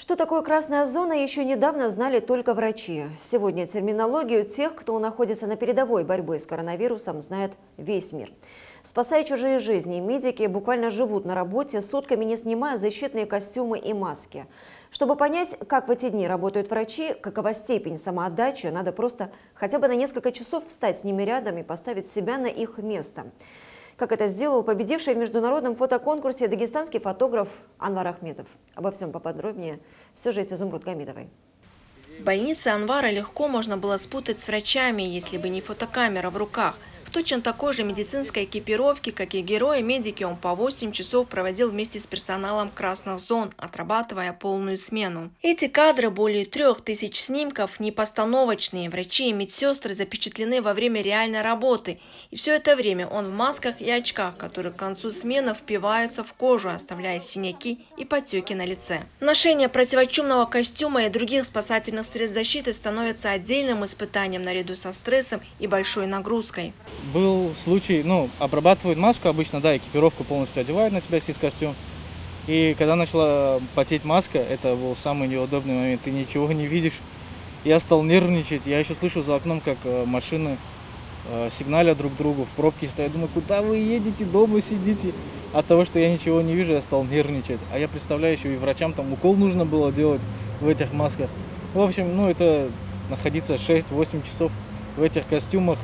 Что такое красная зона, еще недавно знали только врачи. Сегодня терминологию тех, кто находится на передовой борьбы с коронавирусом, знает весь мир. Спасая чужие жизни, медики буквально живут на работе, сутками не снимая защитные костюмы и маски. Чтобы понять, как в эти дни работают врачи, какова степень самоотдачи, надо просто хотя бы на несколько часов встать с ними рядом и поставить себя на их место. Как это сделал победивший в международном фотоконкурсе дагестанский фотограф Анвар Ахмедов. Обо всем поподробнее в сюжете Зумруд Гамидовой. В больнице Анвара легко можно было спутать с врачами, если бы не фотокамера в руках. В точно такой же медицинской экипировке, как и герои-медики, он по 8 часов проводил вместе с персоналом красных зон, отрабатывая полную смену. Эти кадры, более 3000 снимков, не постановочные. Врачи и медсестры запечатлены во время реальной работы. И все это время он в масках и очках, которые к концу смены впиваются в кожу, оставляя синяки и потеки на лице. Ношение противочумного костюма и других спасательных средств защиты становится отдельным испытанием наряду со стрессом и большой нагрузкой. Был случай, обрабатывают маску обычно, да, экипировку полностью одевают на себя, сист костюм. И когда начала потеть маска, это был самый неудобный момент, ты ничего не видишь. Я стал нервничать, я еще слышу за окном, как машины сигналят друг другу, в пробке стоят. Думаю, куда вы едете, дома сидите? От того, что я ничего не вижу, я стал нервничать. А я представляю, еще и врачам там укол нужно было делать в этих масках. В общем, это находиться 6-8 часов в этих костюмах.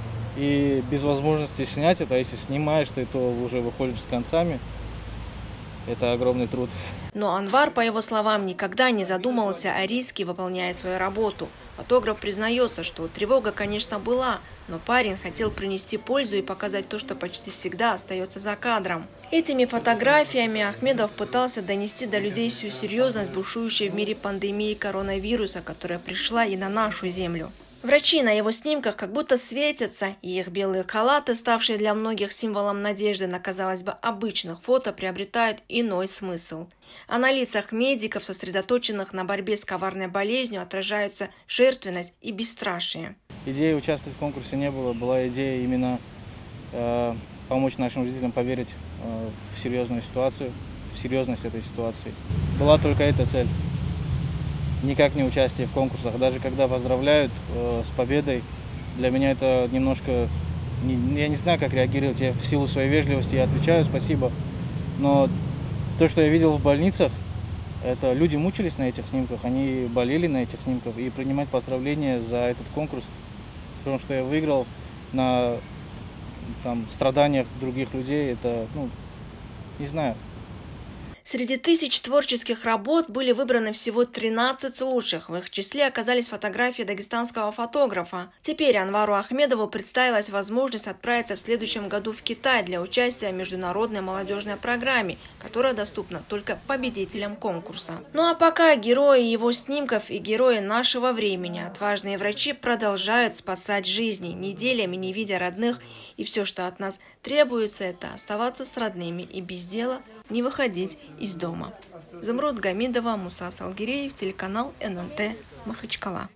И без возможности снять это, а если снимаешь, то это уже выходишь с концами. Это огромный труд. Но Анвар, по его словам, никогда не задумывался о риске, выполняя свою работу. Фотограф признается, что тревога, конечно, была, но парень хотел принести пользу и показать то, что почти всегда остается за кадром. Этими фотографиями Ахмедов пытался донести до людей всю серьезность бушующей в мире пандемии коронавируса, которая пришла и на нашу землю. Врачи на его снимках как будто светятся, и их белые халаты, ставшие для многих символом надежды на, казалось бы, обычных фото, приобретают иной смысл. А на лицах медиков, сосредоточенных на борьбе с коварной болезнью, отражаются жертвенность и бесстрашие. Идеи участвовать в конкурсе не было, была идея именно помочь нашим жителям поверить в серьезную ситуацию, в серьезность этой ситуации. Была только эта цель. Никак не участие в конкурсах. Даже когда поздравляют с победой, для меня это немножко... Я не знаю, как реагировать. Я в силу своей вежливости отвечаю спасибо. Но то, что я видел в больницах, это люди мучились на этих снимках, они болели на этих снимках. И принимать поздравления за этот конкурс, потому что я выиграл на страданиях других людей, это, не знаю. Среди тысяч творческих работ были выбраны всего 13 лучших. В их числе оказались фотографии дагестанского фотографа. Теперь Анвару Ахмедову представилась возможность отправиться в следующем году в Китай для участия в международной молодежной программе, которая доступна только победителям конкурса. Ну а пока герои его снимков и герои нашего времени, отважные врачи продолжают спасать жизни, неделями не видя родных, и все, что от нас требуется, это оставаться с родными и без дела не выходить из дома. Зумруд Гамидова, Муса Салгиреев, телеканал ННТ, Махачкала.